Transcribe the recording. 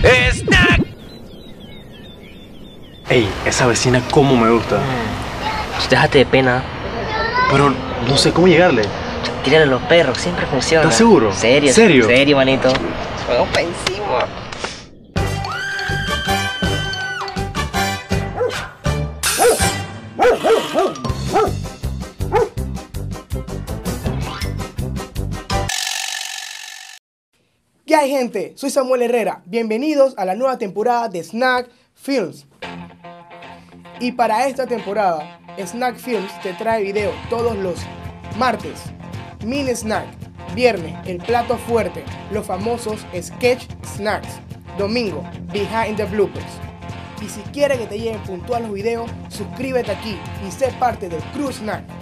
¡Snack! Ey, esa vecina cómo me gusta. Déjate de pena. Pero no sé cómo llegarle. Tírale a los perros, siempre funciona. ¿Estás seguro? Serio. ¿Serio? Serio, manito. Vamos para encima. ¿Qué hay, gente? Soy Samuel Herrera. Bienvenidos a la nueva temporada de Snack Films. Y para esta temporada, Snack Films te trae video todos los martes, mini snack, viernes, el plato fuerte, los famosos sketch snacks, domingo, behind the bloopers. Y si quieres que te lleguen puntual los videos, suscríbete aquí y sé parte del Crew Snack.